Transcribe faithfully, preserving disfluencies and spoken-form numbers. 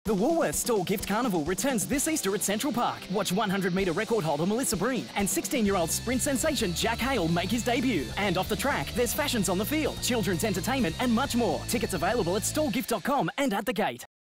The Woolworths Stawell Gift Carnival returns this Easter at Central Park. Watch one hundred metre record holder Melissa Breen and sixteen-year-old sprint sensation Jack Hale make his debut. And off the track, there's fashions on the field, children's entertainment and much more. Tickets available at stawell gift dot com and at the gate.